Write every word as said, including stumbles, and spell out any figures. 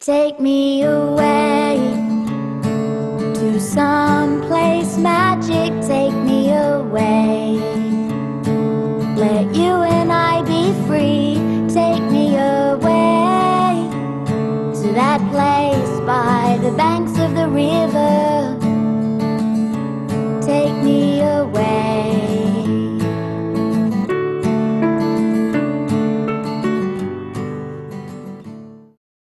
Take me away to some place magic, take me away. Let you and I be free, take me away to that place by the banks of the river.